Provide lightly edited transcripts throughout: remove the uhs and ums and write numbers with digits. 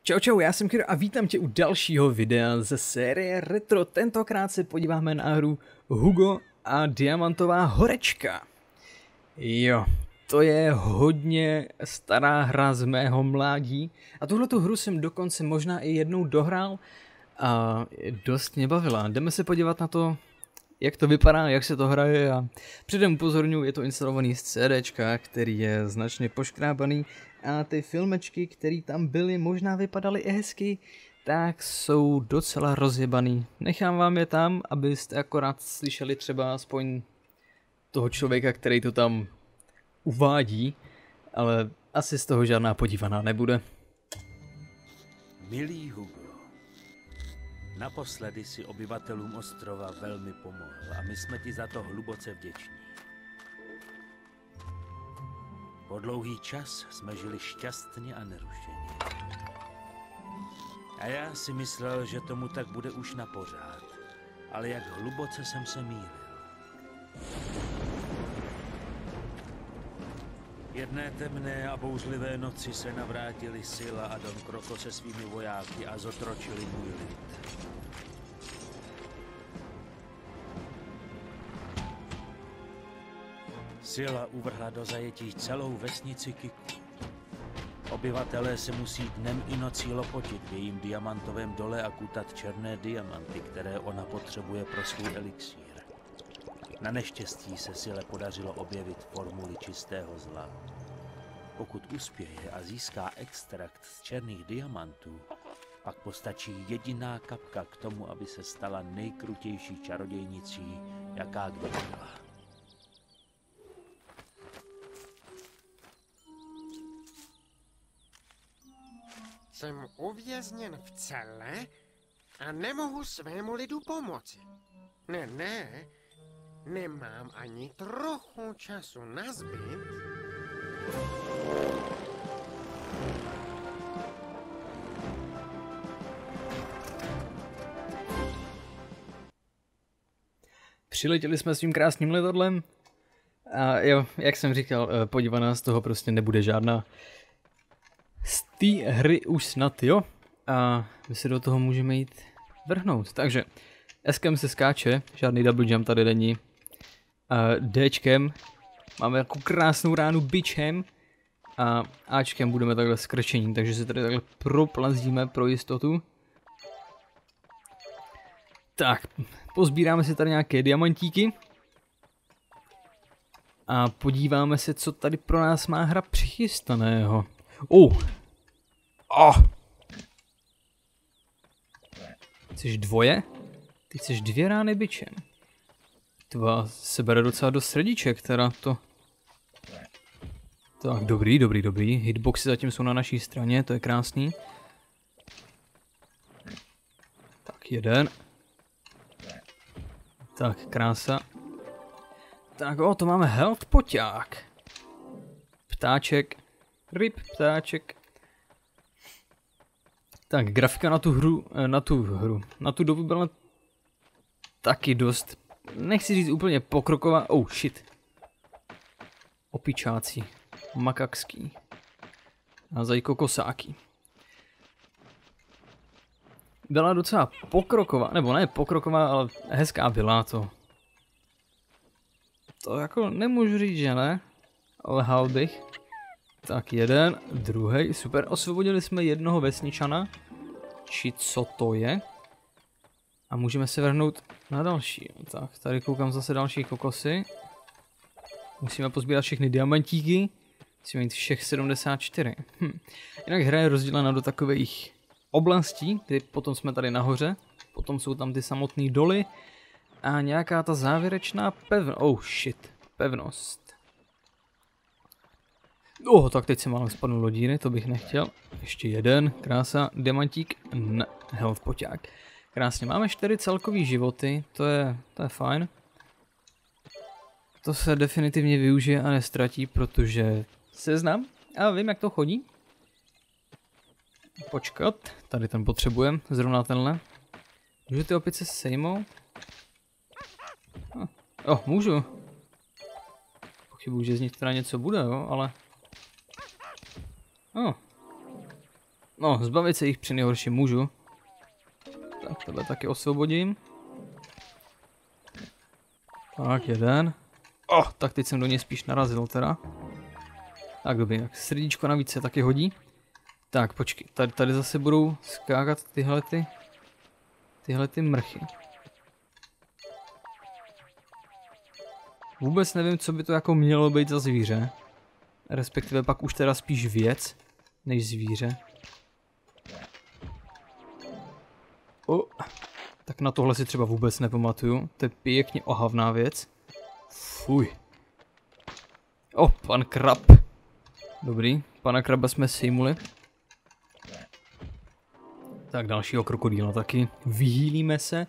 Čau čau, já jsem Kiro a vítám tě u dalšího videa ze série Retro. Tentokrát se podíváme na hru Hugo a Diamantová horečka. Jo, to je hodně stará hra z mého mládí a tuhletu hru jsem dokonce možná i jednou dohrál a dost mě bavila. Jdeme se podívat na to, jak to vypadá, jak se to hraje a předem upozorňuji, je to instalovaný z CDčka, který je značně poškrábaný a ty filmečky, které tam byly, možná vypadaly i hezky, tak jsou docela rozjebaný. Nechám vám je tam, abyste akorát slyšeli třeba aspoň toho člověka, který to tam uvádí, ale asi z toho žádná podívaná nebude. Milý Hugo, naposledy si obyvatelům ostrova velmi pomohl a my jsme ti za to hluboce vděční. Po dlouhý čas jsme žili šťastně a nerušeně. A já si myslel, že tomu tak bude už na pořád, ale jak hluboce jsem se mýlil. Jedné temné a bouřlivé noci se navrátili Scylla a Don Kroko se svými vojáky a zotročili můj lid. Scylla uvrhla do zajetí celou vesnici Kiku. Obyvatelé se musí dnem i nocí lopotit v jejím diamantovém dole a kutat černé diamanty, které ona potřebuje pro svůj elixír. Na neštěstí se Scyle podařilo objevit formuli čistého zla. Pokud uspěje a získá extrakt z černých diamantů, pak postačí jediná kapka k tomu, aby se stala nejkrutější čarodějnicí, jaká kdy byla. Jsem uvězněn v cele a nemohu svému lidu pomoci. Ne, nemám ani trochu času na zbyt. Přiletěli jsme svým krásným letadlem a jo, jak jsem říkal, podívaná z toho prostě nebude žádná. Z té hry už snad jo a my se do toho můžeme jít vrhnout. Takže S-kem se skáče, žádný double jump tady není. Dčkem máme jako krásnou ránu bičem a Ačkem budeme takhle skrčení, takže se tady takhle proplazdíme pro jistotu. Tak, pozbíráme si tady nějaké diamantíky a podíváme se, co tady pro nás má hra přichystaného. Chceš dvoje? Ty chceš dvě rány bičem. To se bere docela do srdíček, teda to. Tak, dobrý. Hitboxy zatím jsou na naší straně, to je krásný. Tak, jeden. Tak, krása. Tak, to máme health poťák. Ptáček. Ryb, ptáček. Tak, grafika na tu dobu byla taky dost, nechci říct úplně pokroková, shit. Opičáci, makakský. A zajkokosáky. Byla docela pokroková, nebo ne pokroková, ale hezká byla to. To jako nemůžu říct, že ne, lhal bych. Tak jeden, druhý, super, osvobodili jsme jednoho vesničana, či co to je. A můžeme se vrhnout na další. Tak, tady koukám zase další kokosy. Musíme pozbírat všechny diamantíky, musíme mít všech 74. Jinak hra je rozdělena do takových oblastí, kdy potom jsme tady nahoře, potom jsou tam ty samotné doly a nějaká ta závěrečná pevnost. Tak teď jsem málem spadnul do díry, to bych nechtěl. Ještě jeden, krása, diamantík, health poťák. Krásně, máme 4 celkový životy, to je fajn. To se definitivně využije a nestratí, protože se znám a vím, jak to chodí. Počkat, tady ten potřebujeme, zrovna tenhle. Můžu ty opice sejmout? Můžu. Pochybuji, že z nich teda něco bude, jo, ale... No, zbavit se jich při nejhorším můžu. Tak, tohle taky osvobodím. Tak, jeden. Tak teď jsem do něj spíš narazil teda. Tak dobrý, tak srdíčko navíc se taky hodí. Tak, počkej, tady zase budou skákat tyhle ty mrchy. Vůbec nevím, co by to jako mělo být za zvíře. Respektive pak už teda spíš věc, než zvíře. Tak na tohle si třeba vůbec nepamatuju. To je pěkně ohavná věc. Fuj. Pan krab. Dobrý, pana kraba jsme sejmuli. Tak dalšího krokodýla taky. Vyhýlíme se.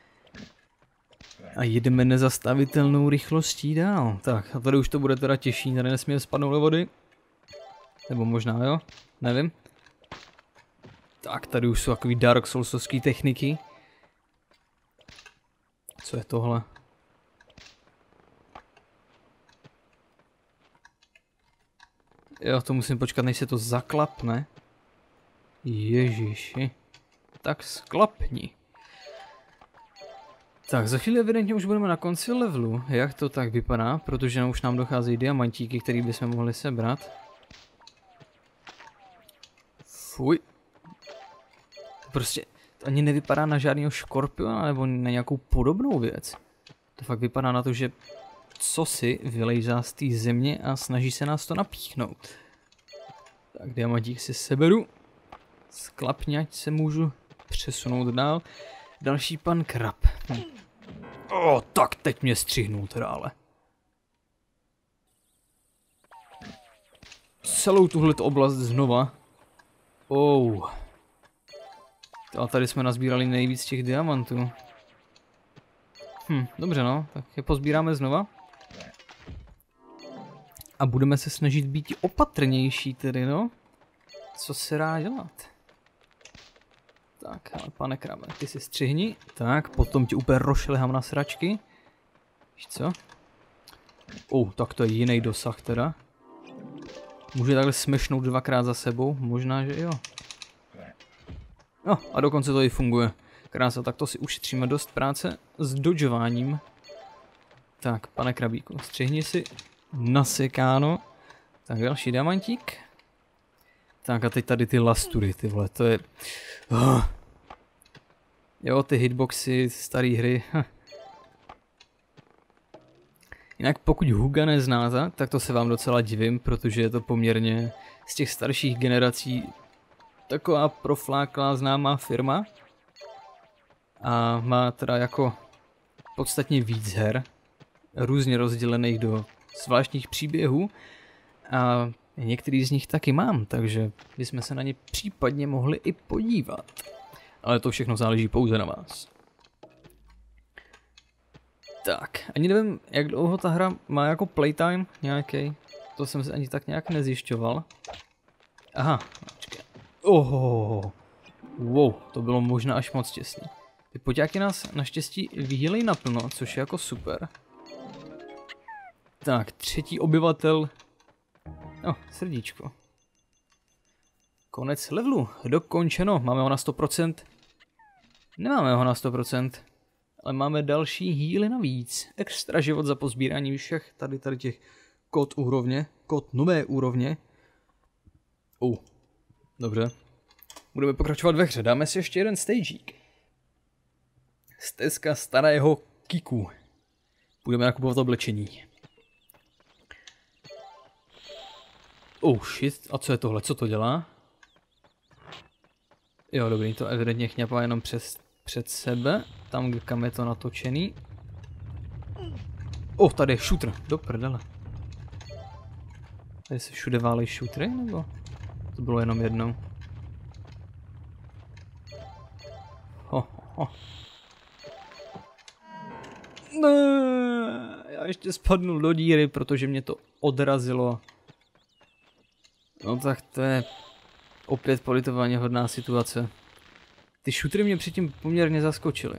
A jedeme nezastavitelnou rychlostí dál. Tak a tady už to bude teda těžší, tady nesmíme spadnout do vody. Nebo možná jo, nevím. Tak tady už jsou takový Dark Soulsovský techniky. Co je tohle? Jo, to musím počkat, než se to zaklapne. Ježiši. Tak sklapni. Tak, za chvíli evidentně už budeme na konci levelu. Jak to tak vypadá? Protože už nám docházejí diamantíky, které bychom mohli sebrat. Fuj. Prostě to ani nevypadá na žádného škorpiona nebo na nějakou podobnou věc. To fakt vypadá na to, že cosi vylejzá z té země a snaží se nás to napíchnout. Tak, diamantík si seberu. Sklapně, ať se můžu přesunout dál. Další pan krab. Tak teď mě střihnul teda ale. Celou tuhleto oblast znova. A tady jsme nazbírali nejvíc těch diamantů. Dobře no, tak je pozbíráme znova. A budeme se snažit být opatrnější tedy no. Co se dá dělat? Tak, ale pane krabe, ty si střihni. Tak, potom ti úplně rošlehám na sračky. Víš co? Tak to je jiný dosah teda. Může takhle smešnout dvakrát za sebou, možná, že jo. A dokonce to i funguje. Krása, tak to si ušetříme dost práce s dodžováním. Tak, pane krabíku, střihni si nasekáno. Tak, další diamantík. Tak a teď tady ty lastury, ty vole, to je... Jo, ty hitboxy, staré hry. Jinak pokud Huga neznáte, tak to se vám docela divím, protože je to poměrně z těch starších generací taková profláklá známá firma. A má teda jako podstatně víc her, různě rozdělených do zvláštních příběhů. A některý z nich taky mám, takže bychom se na ně případně mohli i podívat. Ale to všechno záleží pouze na vás. Tak, ani nevím, jak dlouho ta hra má jako playtime nějaký. To jsem se ani tak nějak nezjišťoval. Aha, počkej. Wow, to bylo možná až moc těsný. Ty poťáky nás naštěstí vyhýlej naplno, což je jako super. Tak, třetí obyvatel. Srdíčko. Konec levelu, dokončeno, máme ho na 100%. Nemáme ho na 100%, ale máme další healy navíc. Extra život za pozbírání všech tady těch kód úrovně, kód nové úrovně. Dobře. Budeme pokračovat ve hře, dáme si ještě jeden stagík. Stezka starého Kiku. Budeme nakupovat oblečení. Shit, a co je tohle, co to dělá? Jo, dobrý, to evidentně chňapá jenom před sebe, tam, kam je to natočený. Tady je šutr, do prdele. Tady se všude válej šutry, nebo? To bylo jenom jednou. Já ještě spadnul do díry, protože mě to odrazilo. No tak to je opět politování hodná situace. Ty šutry mě předtím poměrně zaskočily.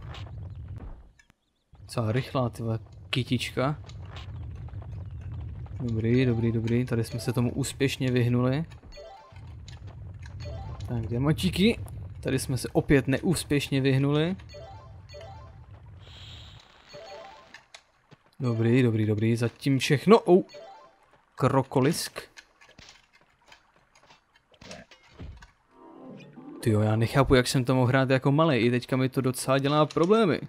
Co rychlá, tyhle kytička. Dobrý, dobrý, dobrý. Tady jsme se tomu úspěšně vyhnuli. Tak, diamantíky. Tady jsme se opět neúspěšně vyhnuli. Dobrý, dobrý, dobrý. Zatím všechno. Krokolisk. Tyjo, já nechápu, jak jsem to mohl hrát jako malý. I teďka mi to docela dělá problémy.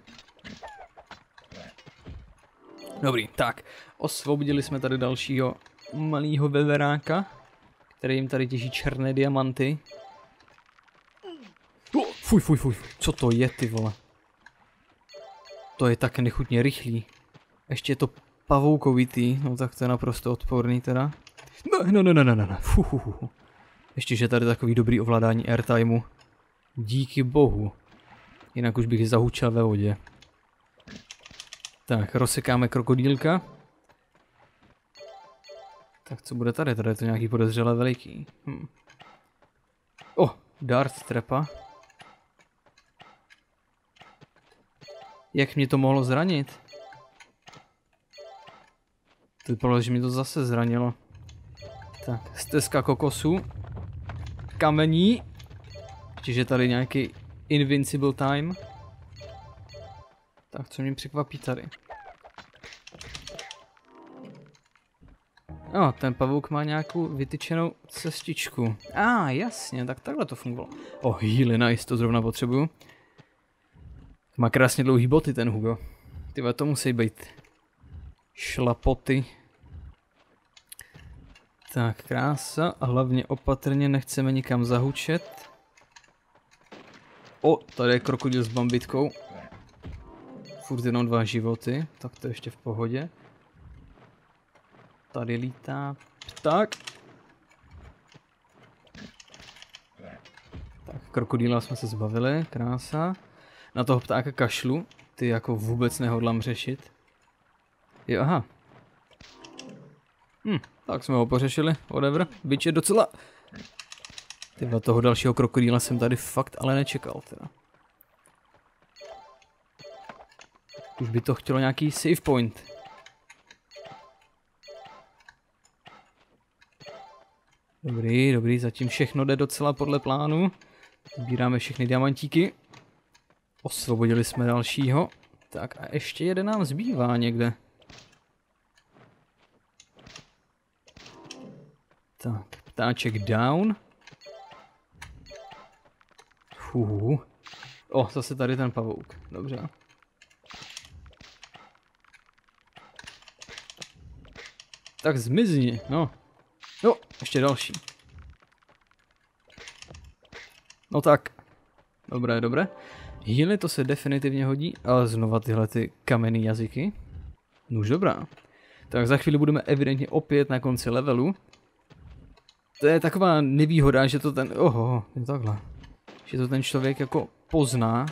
Dobrý, tak. Osvobodili jsme tady dalšího malého veveráka, který jim tady těží černé diamanty. Fuj, fuj, fuj. Co to je, ty vole? To je tak nechutně rychlý. Ještě je to pavoukovitý, no tak to je naprosto odporný teda. Ne. Ještě, že tady takový dobrý ovládání airtimeu. Díky bohu. Jinak už bych zahučel ve vodě. Tak, rozsekáme krokodýlka. Tak co bude tady? Tady je to nějaký podezřele veliký. Dart trapa. Jak mě to mohlo zranit? To vypadalo, že mě to zase zranilo. Tak, stezka kokosu. Kamení. Ještě tady nějaký invincible time. Tak, co mě překvapí tady? Ten pavouk má nějakou vytyčenou cestičku. Jasně, tak takhle to fungovalo. Healy, nice, to zrovna potřebuju. Má krásně dlouhý boty ten Hugo. Tyhle to musí být šlapoty. Tak, krása. A hlavně opatrně nechceme nikam zahučet. Tady je krokodil s bambitkou. Furt jenom 2 životy, tak to je ještě v pohodě. Tady lítá pták. Tak, krokodýla jsme se zbavili, krása. Na toho ptáka kašlu, ty jako vůbec nehodlám řešit. Jo, aha. Tak jsme ho pořešili, whatever. Byč je docela... Tyhle toho dalšího krokodýla jsem tady fakt ale nečekal teda. Už by to chtělo nějaký save point. Dobrý, dobrý, zatím všechno jde docela podle plánu. Sbíráme všechny diamantíky. Osvobodili jsme dalšího. Tak a ještě jeden nám zbývá někde. Tak, ptáček down. Zase tady ten pavouk. Dobře. Tak zmizni, no. Ještě další. No tak. Dobré. Healy to se definitivně hodí, ale znova tyhle ty kamenný jazyky. Už dobrá. Tak za chvíli budeme evidentně opět na konci levelu. To je taková nevýhoda, že to ten... je takhle. Že to ten člověk jako pozná.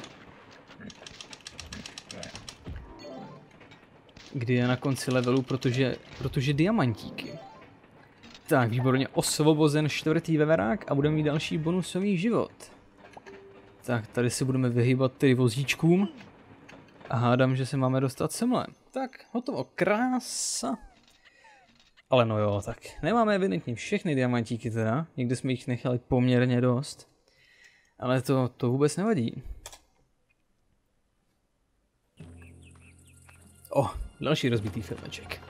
Kdy je na konci levelu, protože diamantíky. Tak, výborně, osvobozen 4. veverák a budeme mít další bonusový život. Tak, tady se budeme vyhýbat ty vozíčkům. A hádám, že se máme dostat semhle. Tak, hotovo, krása. Ale no jo, tak nemáme evidentně všechny diamantíky teda. Někde jsme jich nechali poměrně dost. Ale to vůbec nevadí. Další rozbitý filmeček.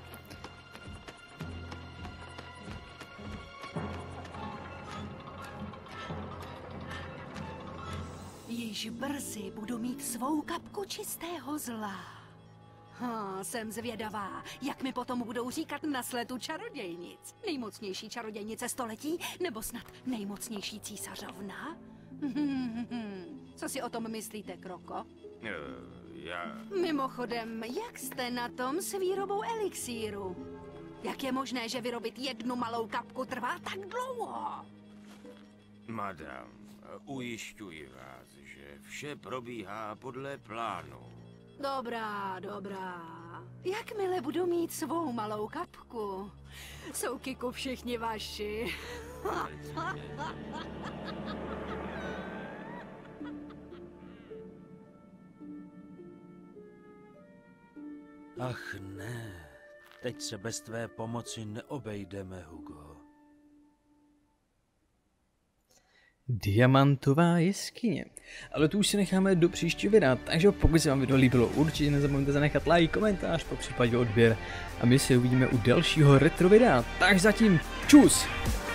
Již brzy budu mít svou kapku čistého zla. Jsem zvědavá, jak mi potom budou říkat na sletu čarodějnic. Nejmocnější čarodějnice století, nebo snad nejmocnější císařovna? Co si o tom myslíte, Kroko? Mimochodem, jak jste na tom s výrobou elixíru? Jak je možné, že vyrobit jednu malou kapku trvá tak dlouho? Madam, ujišťuji vás, že vše probíhá podle plánu. Dobrá. Jakmile budu mít svou malou kapku, jsou Kiku všichni vaši. Ach ne, Teď se bez tvé pomoci neobejdeme, Hugo. Diamantová jeskyně. Ale tu už si necháme do příštího videa, takže pokud se vám video líbilo, určitě nezapomeňte zanechat like, komentář, popřípadě odběr a my se uvidíme u dalšího retro videa. Takže zatím čus!